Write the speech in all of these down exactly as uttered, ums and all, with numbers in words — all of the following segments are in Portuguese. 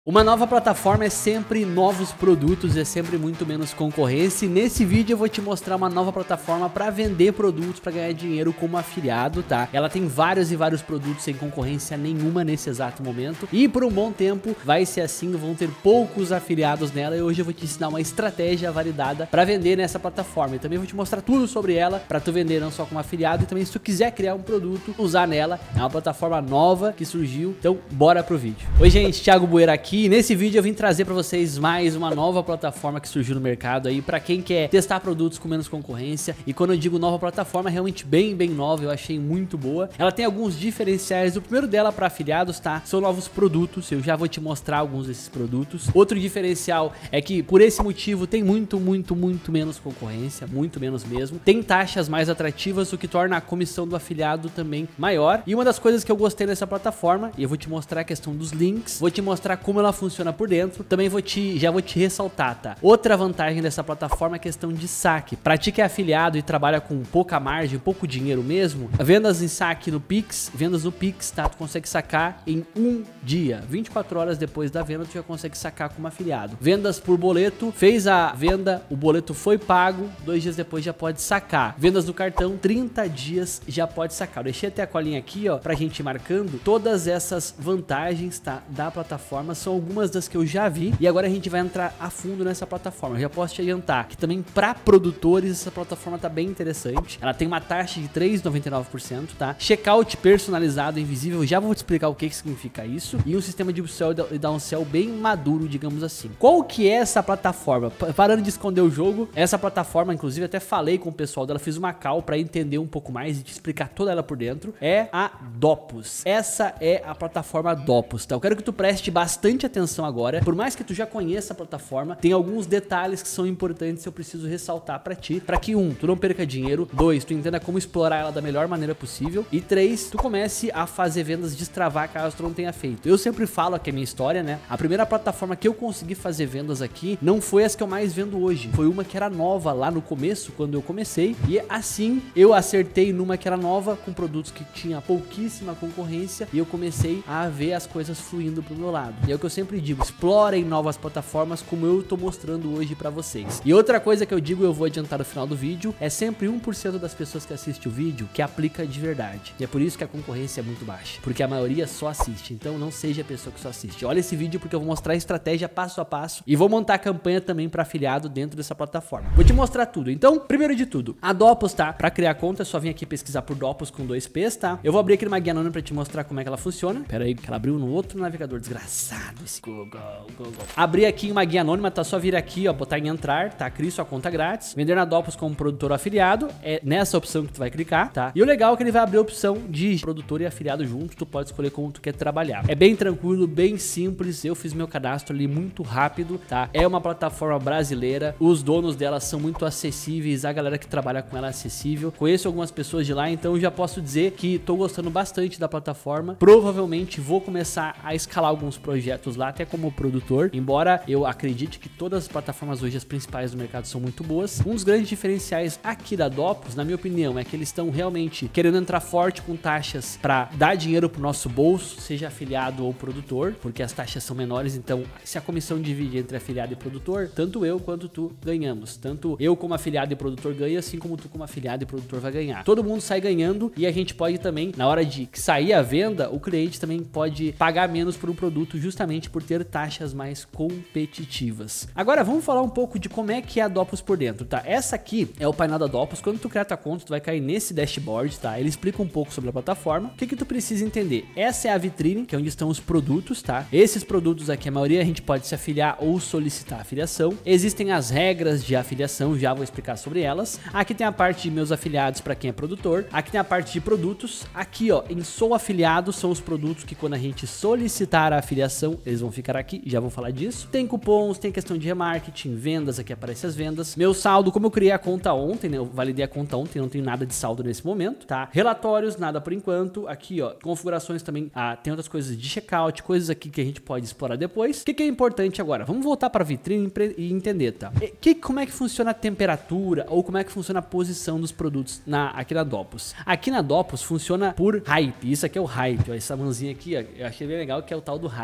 Uma nova plataforma é sempre novos produtos, é sempre muito menos concorrência. E nesse vídeo eu vou te mostrar uma nova plataforma para vender produtos, para ganhar dinheiro como afiliado, tá? Ela tem vários e vários produtos sem concorrência nenhuma nesse exato momento. E por um bom tempo vai ser assim, vão ter poucos afiliados nela. E hoje eu vou te ensinar uma estratégia validada para vender nessa plataforma. E também vou te mostrar tudo sobre ela, para tu vender não só como afiliado, e também se tu quiser criar um produto, usar nela. É uma plataforma nova que surgiu, então bora pro vídeo. Oi gente, Thiago Bueira aqui. E nesse vídeo eu vim trazer para vocês mais uma nova plataforma que surgiu no mercado aí para quem quer testar produtos com menos concorrência. E quando eu digo nova plataforma, é realmente bem, bem nova, eu achei muito boa. Ela tem alguns diferenciais. O primeiro dela para afiliados, tá? São novos produtos, eu já vou te mostrar alguns desses produtos. Outro diferencial é que por esse motivo tem muito, muito, muito menos concorrência, muito menos mesmo. Tem taxas mais atrativas, o que torna a comissão do afiliado também maior. E uma das coisas que eu gostei dessa plataforma, e eu vou te mostrar a questão dos links, vou te mostrar como ela funciona por dentro. Também vou te, já vou te ressaltar, tá? Outra vantagem dessa plataforma é a questão de saque. Pra ti que é afiliado e trabalha com pouca margem, pouco dinheiro mesmo, vendas em saque no Pix, vendas no Pix, tá? Tu consegue sacar em um dia, vinte e quatro horas depois da venda, tu já consegue sacar como afiliado. Vendas por boleto, fez a venda, o boleto foi pago, dois dias depois já pode sacar. Vendas do cartão, trinta dias já pode sacar. Eu deixei até a colinha aqui, ó, pra gente ir marcando. Todas essas vantagens, tá, da plataforma são algumas das que eu já vi, e agora a gente vai entrar a fundo nessa plataforma. Eu já posso te adiantar que também para produtores essa plataforma tá bem interessante. Ela tem uma taxa de três vírgula noventa e nove por cento, tá? Checkout personalizado, invisível, já vou te explicar o que, que significa isso, e um sistema de upsell e downsell bem maduro, digamos assim. Qual que é essa plataforma? Parando de esconder o jogo, essa plataforma, inclusive até falei com o pessoal dela, fiz uma call para entender um pouco mais e te explicar toda ela por dentro, é a Dopus. Essa é a plataforma Dopus, tá? Eu quero que tu preste bastante atenção agora, por mais que tu já conheça a plataforma, tem alguns detalhes que são importantes que eu preciso ressaltar pra ti, pra que um, tu não perca dinheiro, dois, tu entenda como explorar ela da melhor maneira possível, e três, tu comece a fazer vendas destravar caso tu não tenha feito. Eu sempre falo aqui a minha história, né? A primeira plataforma que eu consegui fazer vendas aqui não foi as que eu mais vendo hoje, foi uma que era nova lá no começo, quando eu comecei, e assim eu acertei numa que era nova, com produtos que tinha pouquíssima concorrência, e eu comecei a ver as coisas fluindo pro meu lado. E é o que eu sempre digo, explorem novas plataformas como eu tô mostrando hoje pra vocês. E outra coisa que eu digo, eu vou adiantar no final do vídeo, é sempre um por cento das pessoas que assistem o vídeo que aplica de verdade. E é por isso que a concorrência é muito baixa, porque a maioria só assiste. Então não seja a pessoa que só assiste. Olha esse vídeo porque eu vou mostrar a estratégia passo a passo e vou montar a campanha também para afiliado dentro dessa plataforma. Vou te mostrar tudo. Então, primeiro de tudo, a Dopus, tá? Para criar conta é só vir aqui pesquisar por Dopus com dois P's, tá? Eu vou abrir aqui uma guia anônima para te mostrar como é que ela funciona. Pera aí, que ela abriu no outro navegador, desgraçado esse Google, Google. Abrir aqui uma guia anônima, tá? Só vir aqui, ó, botar em entrar, tá? Crie sua conta grátis. Vender na Dopus como produtor ou afiliado, é nessa opção que tu vai clicar, tá? E o legal é que ele vai abrir a opção de produtor e afiliado junto, tu pode escolher como tu quer trabalhar. É bem tranquilo, bem simples, eu fiz meu cadastro ali muito rápido, tá? É uma plataforma brasileira, os donos dela são muito acessíveis, a galera que trabalha com ela é acessível. Conheço algumas pessoas de lá, então já posso dizer que tô gostando bastante da plataforma. Provavelmente vou começar a escalar alguns projetos lá, até como produtor, embora eu acredite que todas as plataformas hoje, as principais do mercado, são muito boas. Um dos grandes diferenciais aqui da Dopus, na minha opinião, é que eles estão realmente querendo entrar forte com taxas para dar dinheiro pro nosso bolso, seja afiliado ou produtor, porque as taxas são menores. Então, se a comissão divide entre afiliado e produtor, tanto eu quanto tu ganhamos. Tanto eu como afiliado e produtor ganha, assim como tu como afiliado e produtor vai ganhar. Todo mundo sai ganhando, e a gente pode também, na hora de sair a venda, o cliente também pode pagar menos por um produto, justamente por ter taxas mais competitivas. Agora vamos falar um pouco de como é que é a Dopus por dentro, tá? Essa aqui é o painel da Dopus. Quando tu criar tua conta, tu vai cair nesse dashboard, tá? Ele explica um pouco sobre a plataforma. O que que tu precisa entender? Essa é a vitrine, que é onde estão os produtos, tá? Esses produtos aqui, a maioria a gente pode se afiliar ou solicitar afiliação. Existem as regras de afiliação, já vou explicar sobre elas. Aqui tem a parte de meus afiliados para quem é produtor. Aqui tem a parte de produtos. Aqui, ó, em sou afiliado são os produtos que quando a gente solicitar a afiliação, eles vão ficar aqui, já vou falar disso. Tem cupons, tem questão de remarketing, vendas, aqui aparecem as vendas. Meu saldo, como eu criei a conta ontem, né? Eu validei a conta ontem, não tenho nada de saldo nesse momento, tá? Relatórios, nada por enquanto. Aqui, ó, configurações também, ah, tem outras coisas de checkout, coisas aqui que a gente pode explorar depois. O que que é importante agora? Vamos voltar para a vitrine e entender, tá? E que, como é que funciona a temperatura ou como é que funciona a posição dos produtos na, aqui na Dopus? Aqui na Dopus funciona por hype. Isso aqui é o hype, ó, essa mãozinha aqui, ó, eu achei bem legal, que é o tal do hype, tá?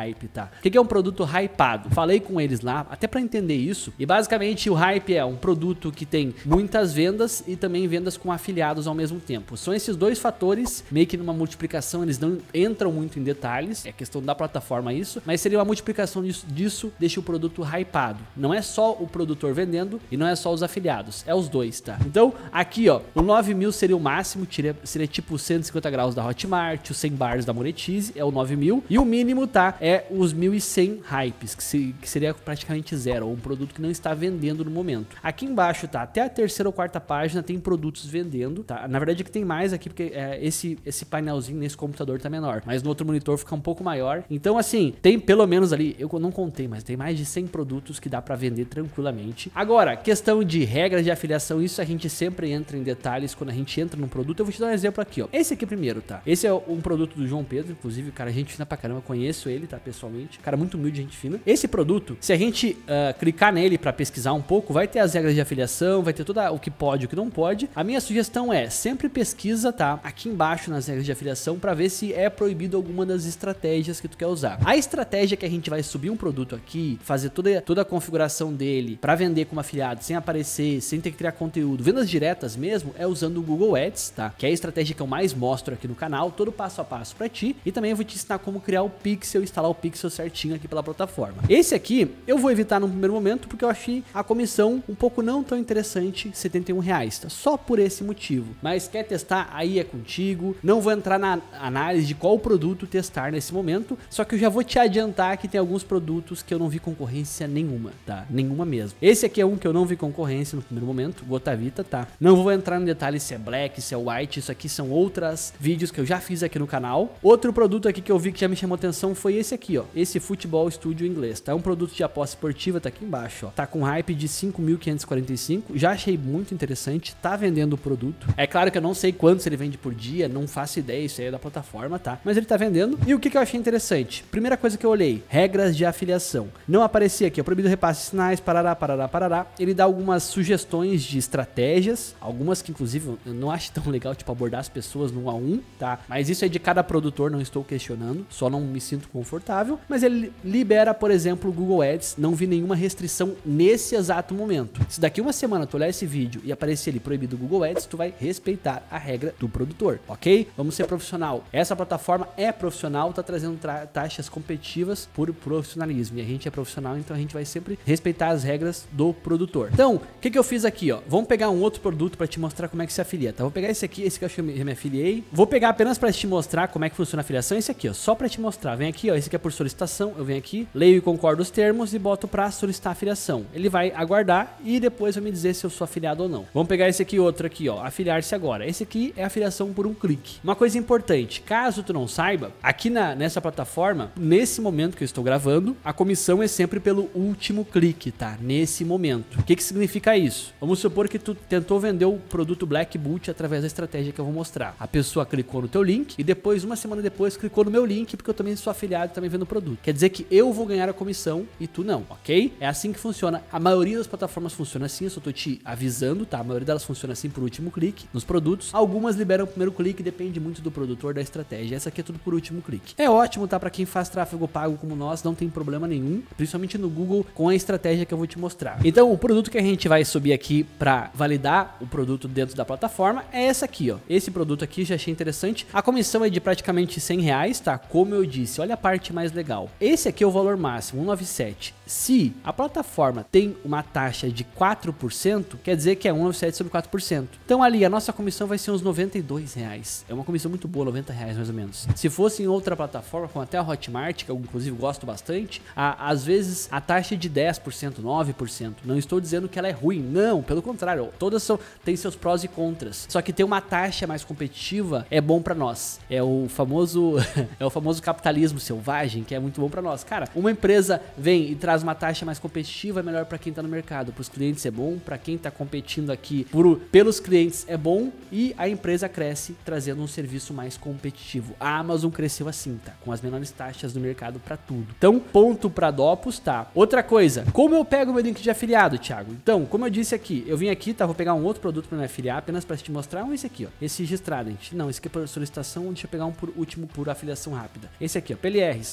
tá? O que que é um produto hypado? Falei com eles lá, até pra entender isso, e basicamente o hype é um produto que tem muitas vendas e também vendas com afiliados ao mesmo tempo. São esses dois fatores, meio que numa multiplicação, eles não entram muito em detalhes, é questão da plataforma isso, mas seria uma multiplicação disso, disso deixa o produto hypado. Não é só o produtor vendendo e não é só os afiliados, é os dois, tá? Então, aqui ó, o nove mil seria o máximo, seria, seria tipo cento e cinquenta graus da Hotmart, os cem bars da Monetize, é o nove mil, e o mínimo, tá, é os mil e cem hypes, que, se, que seria praticamente zero, ou um produto que não está vendendo no momento. Aqui embaixo, tá, até a terceira ou quarta página tem produtos vendendo, tá? Na verdade é que tem mais aqui, porque é, esse, esse painelzinho nesse computador tá menor, mas no outro monitor fica um pouco maior. Então, assim, tem pelo menos ali, eu não contei, mas tem mais de cem produtos que dá pra vender tranquilamente. Agora, questão de regras de afiliação, isso a gente sempre entra em detalhes quando a gente entra num produto. Eu vou te dar um exemplo aqui, ó. Esse aqui primeiro, tá? Esse é um produto do João Pedro, inclusive, cara, gente fina pra caramba, conheço ele, tá, pessoalmente. Cara muito humilde, gente fina. Esse produto, se a gente uh, clicar nele pra pesquisar um pouco, vai ter as regras de afiliação, vai ter tudo o que pode e o que não pode. A minha sugestão é, sempre pesquisa, tá, aqui embaixo nas regras de afiliação pra ver se é proibido alguma das estratégias que tu quer usar. A estratégia que a gente vai subir um produto aqui, fazer toda, toda a configuração dele pra vender como afiliado, sem aparecer, sem ter que criar conteúdo, vendas diretas mesmo, é usando o Google Ads, tá? Que é a estratégia que eu mais mostro aqui no canal, todo passo a passo pra ti, e também eu vou te ensinar como criar o pixel, instalar o pixel certinho aqui pela plataforma. Esse aqui eu vou evitar no primeiro momento porque eu achei a comissão um pouco não tão interessante, setenta e um reais, tá? Só por esse motivo. Mas quer testar, aí é contigo. Não vou entrar na análise de qual produto testar nesse momento, só que eu já vou te adiantar que tem alguns produtos que eu não vi concorrência nenhuma, tá? Nenhuma mesmo. Esse aqui é um que eu não vi concorrência no primeiro momento, Gotavita, tá? Não vou entrar no detalhe se é black, se é white, isso aqui são outras vídeos que eu já fiz aqui no canal. Outro produto aqui que eu vi que já me chamou atenção foi esse aqui, ó, esse Futebol Studio inglês, tá? É um produto de aposta esportiva, tá aqui embaixo, ó. Tá com hype de cinco mil quinhentos e quarenta e cinco, já achei muito interessante, tá vendendo o produto. É claro que eu não sei quantos ele vende por dia, não faço ideia, isso aí é da plataforma, tá? Mas ele tá vendendo. E o que que eu achei interessante? Primeira coisa que eu olhei, regras de afiliação. Não aparecia aqui, ó, proibido repasse de sinais, parará, parará, parará. Ele dá algumas sugestões de estratégias, algumas que inclusive eu não acho tão legal, tipo abordar as pessoas no um a um, tá? Mas isso é de cada produtor, não estou questionando, só não me sinto confortável. Mas ele libera, por exemplo, o Google Ads, não vi nenhuma restrição nesse exato momento. Se daqui uma semana tu olhar esse vídeo e aparecer ali proibido o Google Ads, tu vai respeitar a regra do produtor, ok? Vamos ser profissional. Essa plataforma é profissional, tá trazendo taxas competitivas por profissionalismo. E a gente é profissional, então a gente vai sempre respeitar as regras do produtor. Então, o que que eu fiz aqui, ó? Vamos pegar um outro produto para te mostrar como é que se afilia, tá? Vou pegar esse aqui, esse que eu já me afiliei. Vou pegar apenas para te mostrar como é que funciona a afiliação, esse aqui, ó, só para te mostrar. Vem aqui, ó, esse aqui é por solicitação, eu venho aqui, leio e concordo os termos e boto para solicitar a afiliação. Ele vai aguardar e depois vai me dizer se eu sou afiliado ou não. Vamos pegar esse aqui, outro aqui, ó, afiliar-se agora. Esse aqui é afiliação por um clique. Uma coisa importante, caso tu não saiba, aqui na, nessa plataforma, nesse momento que eu estou gravando, a comissão é sempre pelo último clique, tá? Nesse momento. O que que significa isso? Vamos supor que tu tentou vender o produto Black Boot através da estratégia que eu vou mostrar. A pessoa clicou no teu link e depois, uma semana depois, clicou no meu link porque eu também sou afiliado e também vendo o produto. Quer dizer que eu vou ganhar a comissão e tu não, ok? É assim que funciona. A maioria das plataformas funciona assim, eu só tô te avisando, tá? A maioria delas funciona assim por último clique nos produtos. Algumas liberam o primeiro clique, depende muito do produtor, da estratégia. Essa aqui é tudo por último clique. É ótimo, tá? Pra quem faz tráfego pago como nós, não tem problema nenhum, principalmente no Google, com a estratégia que eu vou te mostrar. Então, o produto que a gente vai subir aqui pra validar o produto dentro da plataforma é essa aqui, ó. Esse produto aqui já achei interessante. A comissão é de praticamente cem reais, tá? Como eu disse, olha a parte mais legal. Esse aqui é o valor máximo, cento e noventa e sete. Se a plataforma tem uma taxa de quatro por cento, quer dizer que é cento e noventa e sete sobre quatro por cento. Então ali a nossa comissão vai ser uns noventa e dois reais. É uma comissão muito boa, noventa reais mais ou menos. Se fosse em outra plataforma, como até a Hotmart, que eu inclusive gosto bastante, a, às vezes a taxa é de dez por cento, nove por cento. Não estou dizendo que ela é ruim, não, pelo contrário, todas são, têm seus prós e contras. Só que ter uma taxa mais competitiva é bom para nós. É o famoso é o famoso capitalismo selvagem, que é muito bom para nós. Cara, uma empresa vem e traz uma taxa mais competitiva, é melhor para quem tá no mercado. Para os clientes é bom, para quem tá competindo aqui por, pelos clientes é bom, e a empresa cresce trazendo um serviço mais competitivo. A Amazon cresceu assim, tá? Com as menores taxas do mercado para tudo. Então, ponto para Dopus, tá? Outra coisa, como eu pego meu link de afiliado, Thiago? Então, como eu disse aqui, eu vim aqui, tá? Vou pegar um outro produto para me afiliar, apenas para te mostrar. Um esse aqui, ó. Esse registrado, gente. Não, esse aqui é por solicitação, deixa eu pegar um por último por afiliação rápida. Esse aqui, ó, P L Rs, também não.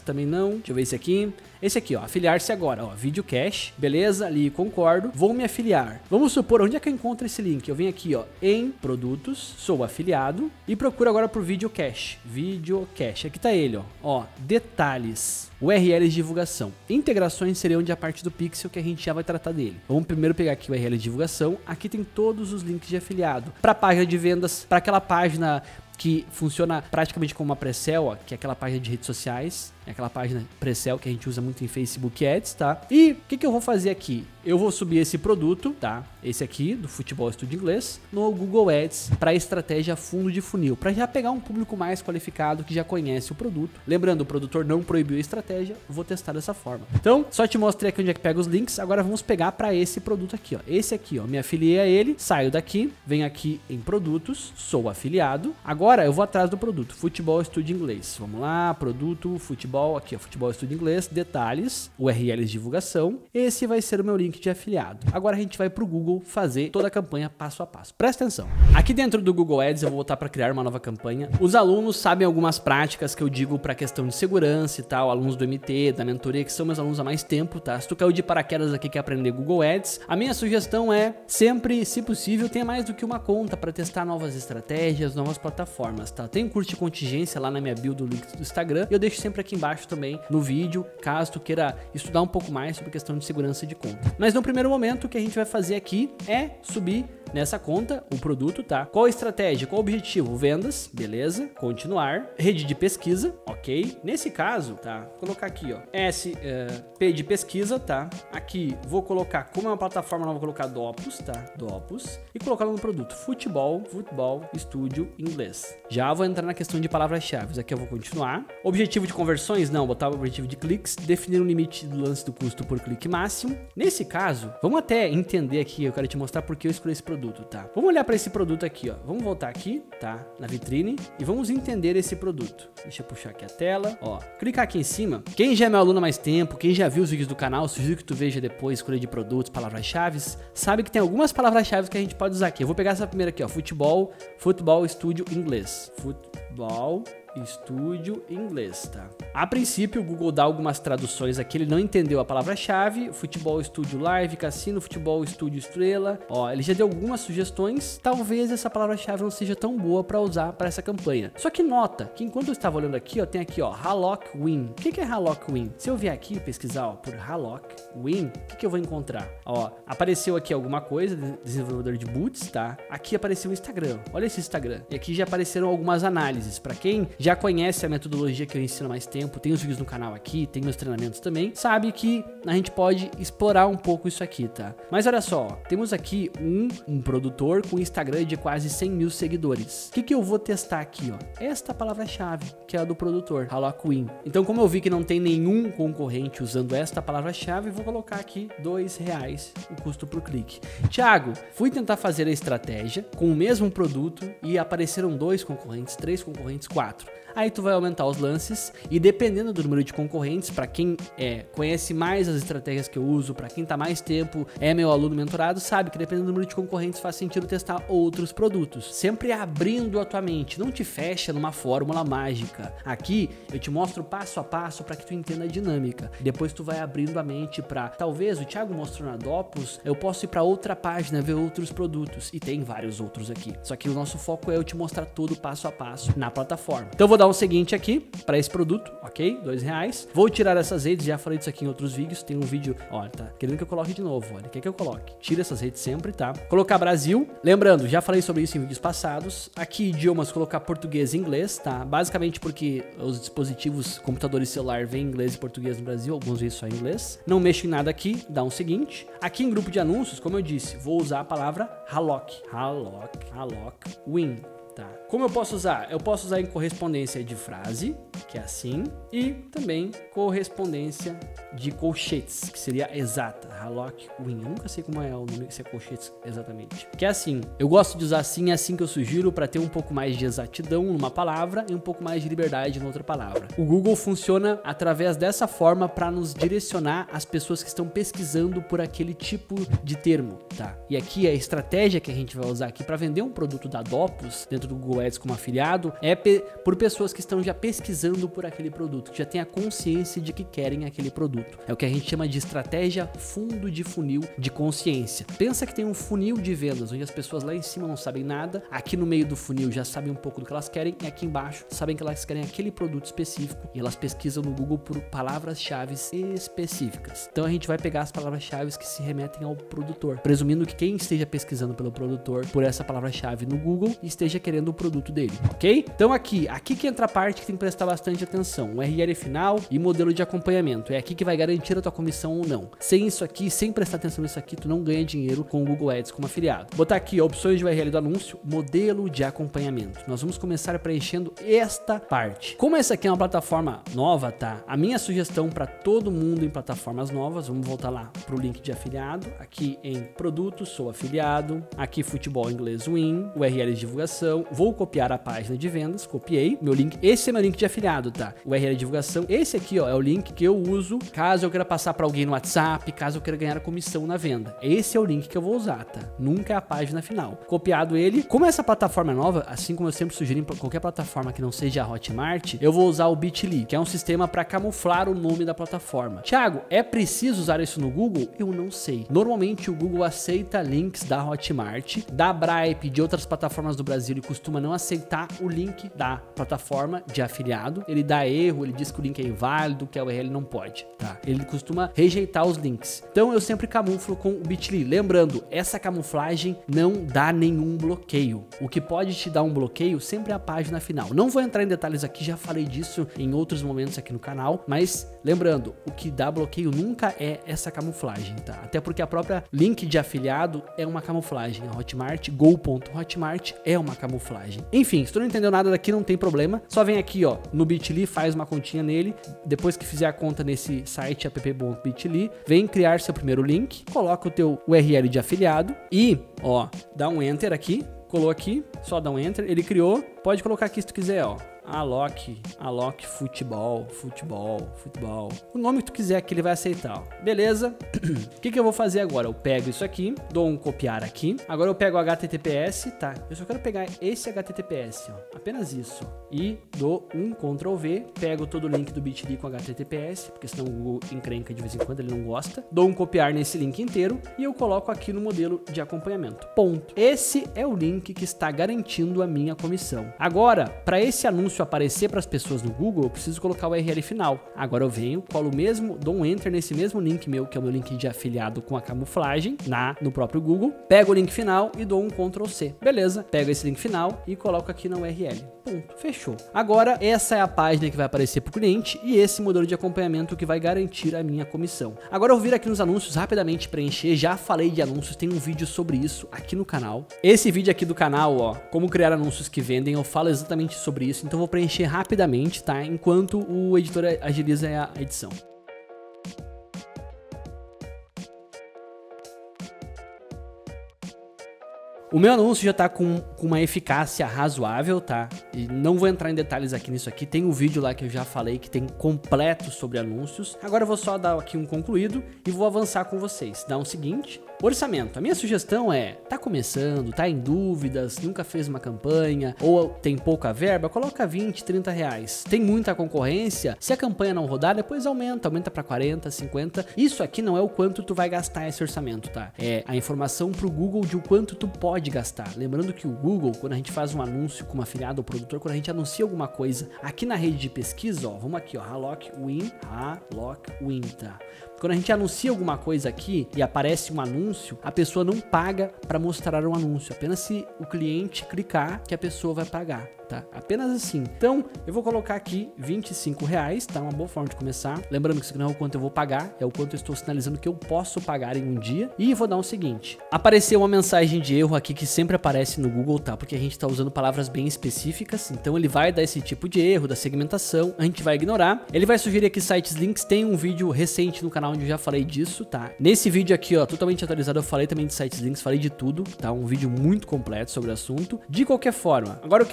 não. Deixa eu ver esse aqui. Esse aqui, ó, afiliar-se agora, ó, vídeo cache, beleza, ali concordo, vou me afiliar. Vamos supor, onde é que eu encontro esse link? Eu venho aqui, ó, em produtos, sou afiliado e procuro agora por vídeo cache, vídeo cache, aqui tá ele, ó, ó, detalhes, U R Ls de divulgação. Integrações seria onde a parte do pixel que a gente já vai tratar dele. Vamos primeiro pegar aqui o U R L de divulgação, aqui tem todos os links de afiliado, para página de vendas, para aquela página que funciona praticamente como uma pré-sell, ó, que é aquela página de redes sociais, é aquela página pré-sell que a gente usa muito em Facebook Ads, tá? E o que, que eu vou fazer aqui? Eu vou subir esse produto, tá? Esse aqui, do Futebol Studio Inglês, no Google Ads para estratégia fundo de funil, para já pegar um público mais qualificado que já conhece o produto. Lembrando, o produtor não proibiu a estratégia, vou testar dessa forma. Então, só te mostrei aqui onde é que pega os links, agora vamos pegar para esse produto aqui, ó. Esse aqui, ó, me afiliei a ele, saio daqui, venho aqui em produtos, sou afiliado. Agora eu vou atrás do produto, Futebol Studio Inglês. Vamos lá, produto, futebol, aqui ó, Futebol Studio Inglês, detalhes, U R Ls de divulgação. Esse vai ser o meu link de afiliado. Agora a gente vai pro Google fazer toda a campanha passo a passo. Presta atenção. Aqui dentro do Google Ads eu vou voltar para criar uma nova campanha. Os alunos sabem algumas práticas que eu digo para questão de segurança e tal, alunos do M T, da mentoria, que são meus alunos há mais tempo, tá? Se tu caiu de paraquedas aqui quer aprender Google Ads, a minha sugestão é sempre, se possível, tenha mais do que uma conta para testar novas estratégias, novas plataformas, tá? Tem um curso de contingência lá na minha bio do link do Instagram e eu deixo sempre aqui embaixo também no vídeo, caso tu queira estudar um pouco mais sobre questão de segurança de conta. Mas no primeiro momento o que a gente vai fazer aqui é subir nessa conta o produto, tá? Qual a estratégia? Qual o objetivo? Vendas, beleza, continuar, rede de pesquisa, ok? Nesse caso, tá? Vou colocar aqui, ó, S, uh, P de pesquisa, tá? Aqui vou colocar, como é uma plataforma nova, vou colocar Dopus, tá? Dopus, e colocar no produto Futebol, Futebol Studio Inglês. Já vou entrar na questão de palavras-chave, aqui eu vou continuar. Objetivo de conversões? Não, botar o objetivo de cliques, definir um limite do lance do custo por clique máximo. Nesse caso, vamos até entender aqui, eu quero te mostrar porque eu escolhi esse produto. Tá? Vamos olhar para esse produto aqui, ó. Vamos voltar aqui, tá? Na vitrine e vamos entender esse produto. Deixa eu puxar aqui a tela, ó. Clicar aqui em cima. Quem já é meu aluno há mais tempo, quem já viu os vídeos do canal, sugiro que tu veja depois, escolha de produtos, palavras-chave, sabe que tem algumas palavras-chave que a gente pode usar aqui. Eu vou pegar essa primeira aqui, ó. Futebol, Futebol Studio Inglês. Futebol Estúdio Inglês, tá? A princípio o Google dá algumas traduções aqui, ele não entendeu a palavra-chave, Futebol Estúdio Live, Cassino, Futebol Estúdio Estrela, ó, ele já deu algumas sugestões, talvez essa palavra-chave não seja tão boa para usar para essa campanha. Só que nota que enquanto eu estava olhando aqui, ó, tem aqui, ó, Hallock Win. O que que é Hallock Win? Se eu vier aqui pesquisar, ó, por Hallock Win, o que que eu vou encontrar? Ó, apareceu aqui alguma coisa, desenvolvedor de boots, tá? Aqui apareceu o Instagram, olha esse Instagram. E aqui já apareceram algumas análises, para quem já conhece a metodologia que eu ensino há mais tempo, tem os vídeos no canal aqui, tem meus treinamentos também, sabe que a gente pode explorar um pouco isso aqui, tá? Mas olha só, ó, temos aqui um, um produtor com Instagram de quase cem mil seguidores. O que que eu vou testar aqui, ó? Esta palavra-chave, que é a do produtor, Hallock Win. Então, como eu vi que não tem nenhum concorrente usando esta palavra-chave, vou colocar aqui dois reais o custo por clique. Thiago, fui tentar fazer a estratégia com o mesmo produto e apareceram dois concorrentes, três concorrentes, quatro. Aí tu vai aumentar os lances e dependendo do número de concorrentes, para quem é, conhece mais as estratégias que eu uso, para quem tá mais tempo, é meu aluno mentorado, sabe que dependendo do número de concorrentes faz sentido testar outros produtos. Sempre abrindo a tua mente, não te fecha numa fórmula mágica. Aqui eu te mostro passo a passo para que tu entenda a dinâmica. Depois tu vai abrindo a mente para, talvez o Thiago mostrou na Dopus, eu posso ir para outra página, ver outros produtos e tem vários outros aqui. Só que o nosso foco é eu te mostrar todo passo a passo na plataforma. Então eu vou dar o seguinte aqui para esse produto, ok? Dois reais. Vou tirar essas redes, já falei disso aqui em outros vídeos. Tem um vídeo, olha, tá querendo que eu coloque de novo, olha, quer que eu coloque? Tira essas redes sempre, tá? Colocar Brasil. Lembrando, já falei sobre isso em vídeos passados. Aqui idiomas, colocar português e inglês, tá? Basicamente porque os dispositivos, computadores e celular vêm inglês e português no Brasil, alguns vezes só em inglês. Não mexo em nada aqui, dá um seguinte. Aqui em grupo de anúncios, como eu disse, vou usar a palavra Hallock. Hallock, Hallock Win. Tá. Como eu posso usar? Eu posso usar em correspondência de frase, que é assim, e também correspondência de colchetes, que seria exata, Hallock Win. Eu nunca sei como é o nome, se é colchetes exatamente. Que é assim, eu gosto de usar assim, é assim que eu sugiro para ter um pouco mais de exatidão numa palavra e um pouco mais de liberdade em outra palavra. O Google funciona através dessa forma para nos direcionar as pessoas que estão pesquisando por aquele tipo de termo, tá? E aqui é a estratégia que a gente vai usar aqui para vender um produto da Dopus dentro do Google Ads como afiliado é por pessoas que estão já pesquisando por aquele produto, que já tem a consciência de que querem aquele produto. É o que a gente chama de estratégia fundo de funil de consciência. Pensa que tem um funil de vendas, onde as pessoas lá em cima não sabem nada, aqui no meio do funil já sabem um pouco do que elas querem, e aqui embaixo sabem que elas querem aquele produto específico, e elas pesquisam no Google por palavras-chave específicas. Então a gente vai pegar as palavras-chave que se remetem ao produtor, presumindo que quem esteja pesquisando pelo produtor por essa palavra-chave no Google esteja querendo o produto dele, ok? Então aqui, aqui que entra a parte que tem que prestar bastante atenção, o U R L final e modelo de acompanhamento. É aqui que vai garantir a tua comissão ou não. Sem isso aqui, sem prestar atenção nisso aqui, tu não ganha dinheiro com o Google Ads como afiliado. Vou botar aqui, ó, opções de U R L do anúncio, modelo de acompanhamento. Nós vamos começar preenchendo esta parte. Como essa aqui é uma plataforma nova, tá? A minha sugestão para todo mundo em plataformas novas, vamos voltar lá pro link de afiliado, aqui em produtos, sou afiliado, aqui futebol inglês win, U R L de divulgação, vou copiar a página de vendas, copiei, meu link, esse é meu link de afiliado, tá? U R L de divulgação, esse aqui, ó, é o link que eu uso caso eu queira passar para alguém no WhatsApp, caso eu queira ganhar comissão na venda. Esse é o link que eu vou usar, tá? Nunca é a página final. Copiado ele, como essa plataforma é nova, assim como eu sempre sugiro em qualquer plataforma que não seja a Hotmart, eu vou usar o Bitly, que é um sistema para camuflar o nome da plataforma. Thiago, é preciso usar isso no Google? Eu não sei. Normalmente o Google aceita links da Hotmart, da Bripe, de outras plataformas do Brasil, e costuma não aceitar o link da plataforma de afiliado. Ele dá erro, ele diz que o link é inválido, que a U R L não pode, tá? Ele costuma rejeitar os links. Então eu sempre camuflo com o Bitly. Lembrando, essa camuflagem não dá nenhum bloqueio. O que pode te dar um bloqueio sempre é a página final. Não vou entrar em detalhes aqui, já falei disso em outros momentos aqui no canal, mas lembrando, o que dá bloqueio nunca é essa camuflagem, tá? Até porque a própria link de afiliado é uma camuflagem. A Hotmart, go ponto hotmart é uma camuflagem. Enfim, se tu não entendeu nada daqui, não tem problema. Só vem aqui, ó, no Bitly, faz uma continha nele. Depois que fizer a conta nesse site app ponto bitly, vem criar seu primeiro link, coloca o teu U R L de afiliado e, ó, dá um enter aqui, colou aqui, só dá um enter, ele criou, pode colocar aqui se tu quiser, ó. Alok, Alok futebol, futebol, futebol. O nome que tu quiser aqui ele vai aceitar, ó. Beleza? O que que eu vou fazer agora? Eu pego isso aqui, dou um copiar aqui. Agora eu pego o H T T P S, tá? Eu só quero pegar esse H T T P S, ó. Apenas isso. E dou um control V, pego todo o link do Bitly com H T T P S, porque senão o Google encrenca de vez em quando, ele não gosta. Dou um copiar nesse link inteiro e eu coloco aqui no modelo de acompanhamento. Ponto. Esse é o link que está garantindo a minha comissão. Agora, para esse anúncio aparecer para as pessoas no Google, eu preciso colocar o U R L final. Agora eu venho, colo o mesmo, dou um enter nesse mesmo link meu, que é o meu link de afiliado com a camuflagem, na, no próprio Google, pego o link final e dou um control C. Beleza, pego esse link final e coloco aqui na U R L. Ponto, fechou. Agora, essa é a página que vai aparecer para o cliente e esse modelo de acompanhamento que vai garantir a minha comissão. Agora eu vou vir aqui nos anúncios, rapidamente preencher, já falei de anúncios, tem um vídeo sobre isso aqui no canal. Esse vídeo aqui do canal, ó, como criar anúncios que vendem, eu falo exatamente sobre isso, então eu vou preencher rapidamente, tá? Enquanto o editor agiliza a edição. O meu anúncio já tá com, com uma eficácia razoável, tá? E não vou entrar em detalhes aqui nisso aqui. Tem um vídeo lá que eu já falei que tem completo sobre anúncios. Agora eu vou só dar aqui um concluído e vou avançar com vocês. Dá um seguinte... Orçamento. A minha sugestão é, tá começando, tá em dúvidas, nunca fez uma campanha ou tem pouca verba, coloca vinte, trinta reais. Tem muita concorrência, se a campanha não rodar, depois aumenta, aumenta para quarenta, cinquenta. Isso aqui não é o quanto tu vai gastar esse orçamento, tá? É a informação pro Google de o quanto tu pode gastar. Lembrando que o Google, quando a gente faz um anúncio com uma afiliado ou produtor, quando a gente anuncia alguma coisa aqui na rede de pesquisa, ó, vamos aqui, ó, Alok Win, Alok Win, tá? Quando a gente anuncia alguma coisa aqui e aparece um anúncio, a pessoa não paga para mostrar o anúncio. Apenas se o cliente clicar que a pessoa vai pagar, tá? Apenas assim. Então, eu vou colocar aqui vinte e cinco reais, tá? Uma boa forma de começar. Lembrando que isso não é o quanto eu vou pagar, é o quanto eu estou sinalizando que eu posso pagar em um dia. E vou dar o seguinte. Apareceu uma mensagem de erro aqui que sempre aparece no Google, tá? Porque a gente está usando palavras bem específicas. Então, ele vai dar esse tipo de erro da segmentação. A gente vai ignorar. Ele vai sugerir aqui sites links. Tem um vídeo recente no canal onde eu já falei disso, tá? Nesse vídeo aqui, ó, totalmente atualizado, eu falei também de sites links, falei de tudo, tá? Um vídeo muito completo sobre o assunto. De qualquer forma, agora o que, que eu vou fazer?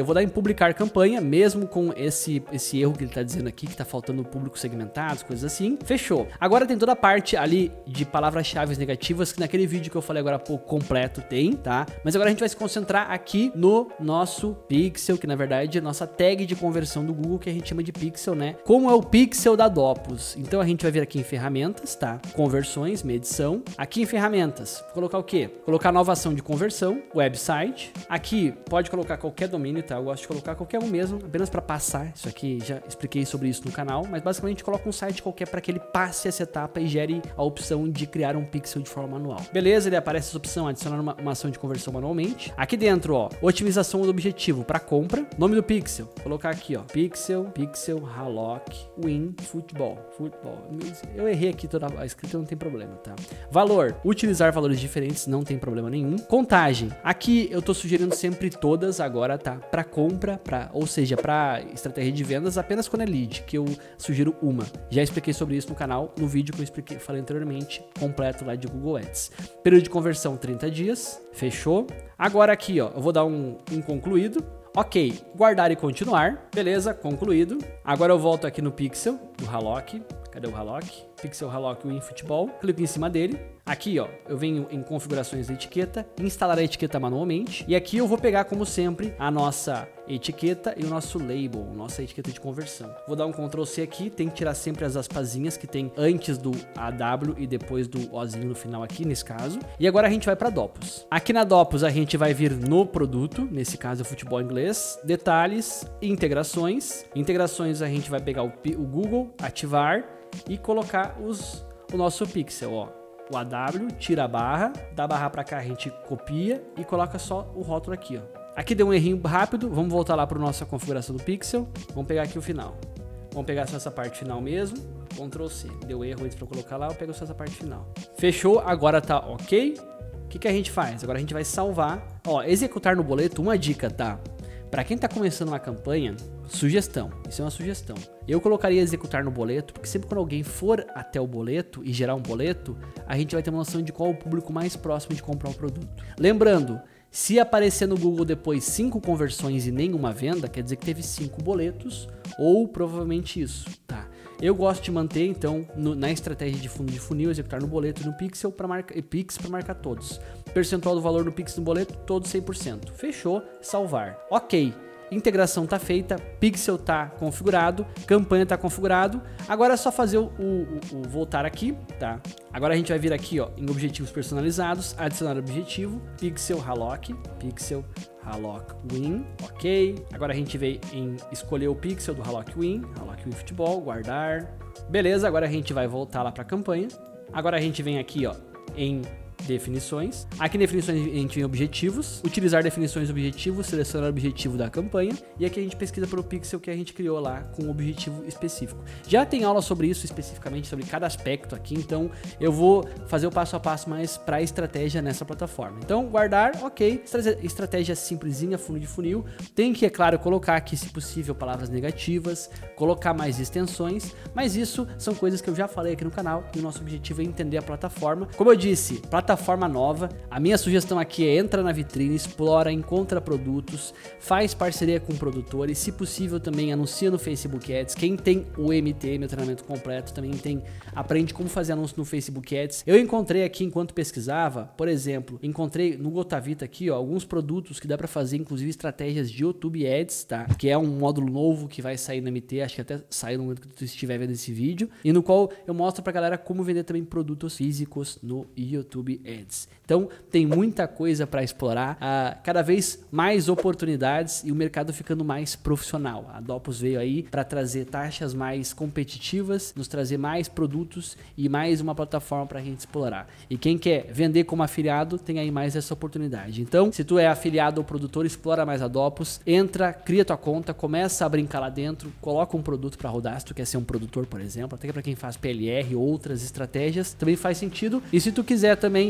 eu vou dar em publicar campanha, mesmo com esse, esse erro que ele tá dizendo aqui, que tá faltando público segmentados, coisas assim. Fechou. Agora tem toda a parte ali de palavras-chave negativas, que naquele vídeo que eu falei agora há pouco completo tem, tá? Mas agora a gente vai se concentrar aqui no nosso pixel, que na verdade é a nossa tag de conversão do Google, que a gente chama de pixel, né? Como é o pixel da Dopus? Então a gente vai vir aqui em ferramentas, tá? Conversões, medição. Aqui em ferramentas, vou colocar o quê? Colocar nova ação de conversão, website. Aqui pode colocar qualquer domínio, tá? Eu gosto de colocar qualquer um mesmo, apenas para passar. Isso aqui já expliquei sobre isso no canal, mas basicamente coloca um site qualquer para que ele passe essa etapa e gere a opção de criar um pixel de forma manual. Beleza, ele aparece essa opção, adicionar uma, uma ação de conversão manualmente. Aqui dentro, ó, otimização do objetivo para compra. Nome do pixel, vou colocar aqui, ó, pixel, pixel, Hallock, win, futebol, futebol. Eu errei aqui toda a escrita, não tem problema, tá? Valor, utilizar valores diferentes, não tem problema nenhum. Contagem, aqui eu tô sugerindo sempre todas agora, tá? Para compra, pra, ou seja, para estratégia de vendas, apenas quando é lead, que eu sugiro uma. Já expliquei sobre isso no canal, no vídeo que eu expliquei, falei anteriormente, completo lá de Google Ads. Período de conversão, trinta dias, fechou. Agora aqui, ó, eu vou dar um, um concluído. Ok, guardar e continuar, beleza, concluído. Agora eu volto aqui no pixel, do Hallock, cadê o Hallock? Pixel Hallock Win Futebol, clico em cima dele. Aqui, ó, eu venho em configurações da etiqueta, instalar a etiqueta manualmente. E aqui eu vou pegar, como sempre, a nossa etiqueta e o nosso label, nossa etiqueta de conversão. Vou dar um control C aqui, tem que tirar sempre as aspasinhas que tem antes do A W e depois do Ozinho no final aqui, nesse caso. E agora a gente vai para Dopus. Aqui na Dopus a gente vai vir no produto, nesse caso é o futebol inglês, detalhes, integrações. Integrações a gente vai pegar o, o Google, ativar e colocar os, o nosso pixel, ó. O A W, tira a barra, da barra para cá a gente copia e coloca só o rótulo aqui, ó. Aqui deu um errinho rápido, vamos voltar lá para nossa configuração do pixel, vamos pegar aqui o final. Vamos pegar só essa parte final mesmo, control C. Deu erro antes para eu colocar lá, eu pego só essa parte final. Fechou, agora tá ok. O que, que a gente faz? Agora a gente vai salvar. Ó, executar no boleto, uma dica, tá? Para quem tá começando uma campanha, sugestão, isso é uma sugestão. Eu colocaria executar no boleto, porque sempre quando alguém for até o boleto e gerar um boleto, a gente vai ter uma noção de qual é o público mais próximo de comprar o produto. Lembrando, se aparecer no Google depois cinco conversões e nenhuma venda, quer dizer que teve cinco boletos, ou provavelmente isso, tá? Eu gosto de manter, então, no, na estratégia de fundo de funil, executar no boleto e no pixel para marcar, e Pix para marcar todos. Percentual do valor no Pix no boleto, todos cem por cento. Fechou, salvar. Ok. Integração tá feita, pixel tá configurado, campanha tá configurado. Agora é só fazer o, o, o voltar aqui, tá? Agora a gente vai vir aqui, ó, em objetivos personalizados, adicionar objetivo, pixel Hallock, pixel Hallock Win, ok. Agora a gente veio em escolher o pixel do Hallock Win, Hallock Win Futebol, guardar. Beleza, agora a gente vai voltar lá para a campanha. Agora a gente vem aqui, ó, em definições. Aqui em definições a gente tem objetivos, utilizar definições de objetivos, selecionar o objetivo da campanha, e aqui a gente pesquisa pelo pixel que a gente criou lá com um objetivo específico. Já tem aula sobre isso especificamente, sobre cada aspecto aqui, então eu vou fazer o passo a passo mais para a estratégia nessa plataforma. Então, guardar, ok, estratégia simplesinha, fundo de funil, tem que, é claro, colocar aqui, se possível, palavras negativas, colocar mais extensões, mas isso são coisas que eu já falei aqui no canal, e o nosso objetivo é entender a plataforma. Como eu disse, plataforma Plataforma nova, a minha sugestão aqui é entra na vitrine, explora, encontra produtos, faz parceria com produtores, se possível também anuncia no Facebook Ads. Quem tem o M T, meu treinamento completo, também tem, aprende como fazer anúncio no Facebook Ads. Eu encontrei aqui enquanto pesquisava, por exemplo, encontrei no Gotavita aqui, ó, alguns produtos que dá para fazer, inclusive estratégias de YouTube Ads, tá? Que é um módulo novo que vai sair no M T, acho que até saiu no momento que tu estiver vendo esse vídeo, e no qual eu mostro pra galera como vender também produtos físicos no YouTube Ads. Então tem muita coisa para explorar, uh, cada vez mais oportunidades e o mercado ficando mais profissional. A Dopus veio aí para trazer taxas mais competitivas, nos trazer mais produtos e mais uma plataforma para a gente explorar. E quem quer vender como afiliado tem aí mais essa oportunidade. Então, se tu é afiliado ou produtor, explora mais a Dopus, entra, cria tua conta, começa a brincar lá dentro, coloca um produto para rodar, se tu quer ser um produtor, por exemplo, até para quem faz P L R, outras estratégias, também faz sentido. E se tu quiser também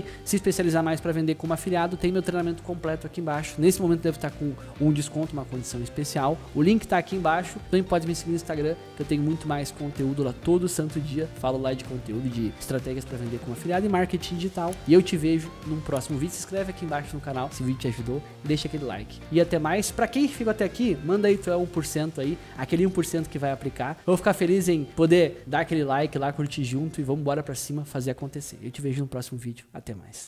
também se especializar mais para vender como afiliado, tem meu treinamento completo aqui embaixo. Nesse momento deve estar com um desconto, uma condição especial. O link tá aqui embaixo. Também pode me seguir no Instagram, que eu tenho muito mais conteúdo lá todo santo dia. Falo lá de conteúdo, de estratégias para vender como afiliado e marketing digital. E eu te vejo num próximo vídeo. Se inscreve aqui embaixo no canal se o vídeo te ajudou. Deixa aquele like. E até mais. Para quem ficou até aqui, manda aí tu é um por cento aí, aquele um por cento que vai aplicar. Eu vou ficar feliz em poder dar aquele like lá, curtir junto e vamos embora para cima fazer acontecer. Eu te vejo no próximo vídeo. Até mais.